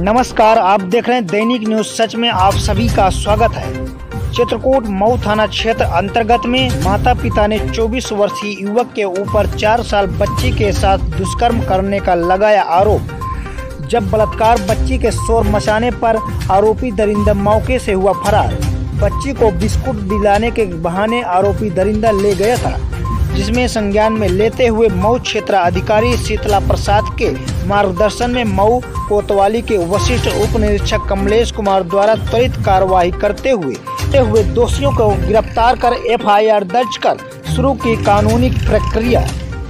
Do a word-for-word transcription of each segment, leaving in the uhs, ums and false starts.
नमस्कार, आप देख रहे हैं दैनिक न्यूज सच में आप सभी का स्वागत है। चित्रकूट मऊ थाना क्षेत्र अंतर्गत में माता पिता ने चौबीस वर्षीय युवक के ऊपर चार साल बच्ची के साथ दुष्कर्म करने का लगाया आरोप। जब बलात्कार बच्ची के शोर मचाने पर आरोपी दरिंदा मौके से हुआ फरार। बच्ची को बिस्कुट दिलाने के बहाने आरोपी दरिंदा ले गया था, जिसमें संज्ञान में लेते हुए मऊ क्षेत्र अधिकारी शीतला प्रसाद के मार्गदर्शन में मऊ कोतवाली के वरिष्ठ उप निरीक्षक कमलेश कुमार द्वारा त्वरित कार्रवाई करते हुए हुए दोषियों को गिरफ्तार कर एफ आई आर दर्ज कर शुरू की कानूनी प्रक्रिया।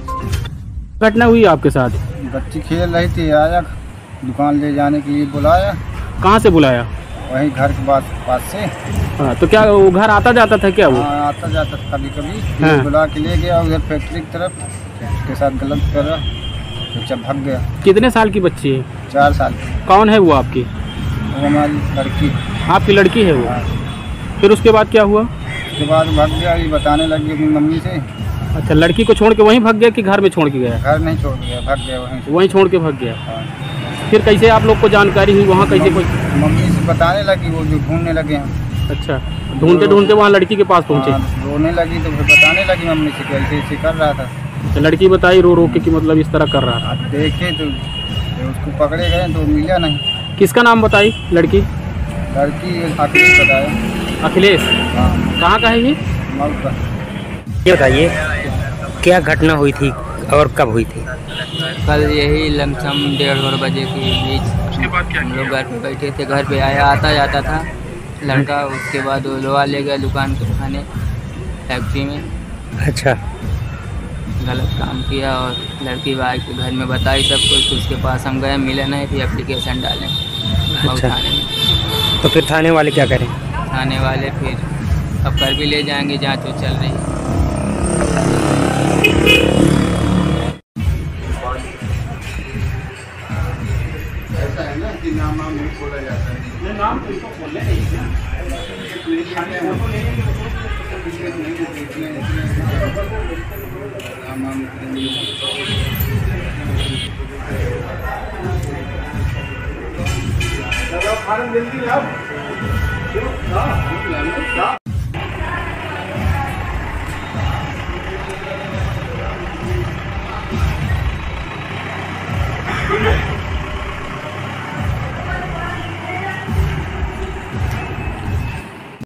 घटना हुई आपके साथ? बच्ची खेल रही थी, आया दुकान ले जाने के लिए बुलाया। कहाँ से बुलाया? वही घर के पास पास से। हाँ, तो क्या वो घर आता जाता था क्या? वो हाँ, आता जाता था कभी कभी। हाँ। बुला के ले गया उधर फैक्ट्री की तरफ, उसके साथ गलत कर रहा तो जब भाग गया। कितने साल की बच्ची है? चार साल की। कौन है वो आपकी? वो हमारी लड़की। आपकी लड़की है वो? हाँ। फिर उसके बाद क्या हुआ? उसके बाद भाग गया, ये बताने लगी अपनी मम्मी से। अच्छा, लड़की को छोड़ के वहीं भाग गया कि घर में छोड़ के गया? घर नहीं छोड़ गया, भाग गया वहीं से। वहीं छोड़ के भाग गया। हाँ। फिर कैसे आप लोग को जानकारी हुई? वहाँ कैसे कोई? मम्मी से बताने लगी, वो जो ढूंढने लगे हम। अच्छा, ढूंढते ढूंढते वहाँ लड़की के पास पहुँचे? हाँ, रोने लगी तो फिर बताने लगी मम्मी से कि ऐसे ऐसे कर रहा था। तो लड़की बताई रो रो के कि मतलब इस तरह कर रहा था। अब देखे तो उसको पकड़े गए तो मिला नहीं। किसका नाम बताई लड़की? लड़की अखिलेश बताया। अखिलेश? हाँ। कहाँ का है ये? मऊ का। ये बताइए क्या घटना हुई थी और कब हुई थी? कल यही लमसम डेढ़ दो बजे के बीच हम लोग घर पे बैठे थे। घर पे आया आता जाता था लड़का। उसके बाद वो लोहा ले गया दुकान के खाने फैक्ट्री में। अच्छा, गलत काम किया और लड़की भाई के घर में बताई सब कुछ। तो उसके पास हम गए, मिले नहीं, फिर एप्लीकेशन डालें मऊ अच्छा। थाने में। तो फिर थाने वाले क्या करें? थाने वाले फिर अब कर भी ले जाएंगे, जाँच वो चल रही है। ऐसा है ना कि नाम नाम नहीं खोला जाता है। नाम तो इसको खोलने नहीं है। नाम नाम